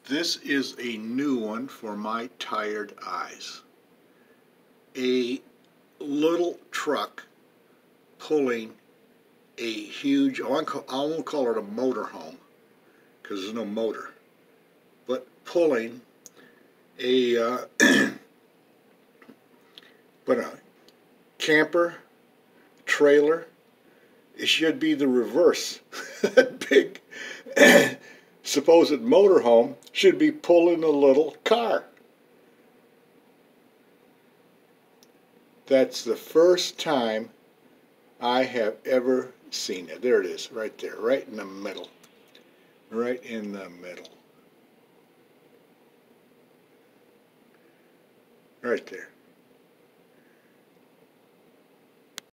This is a new one for my tired eyes. A little truck pulling a huge, I won't call it a motorhome because there's no motor, but pulling a but a camper, trailer. It should be the reverse. That big supposed motorhome should be pulling a little car. That's the first time I have ever seen it. There it is, right there, right in the middle. Right in the middle. Right there.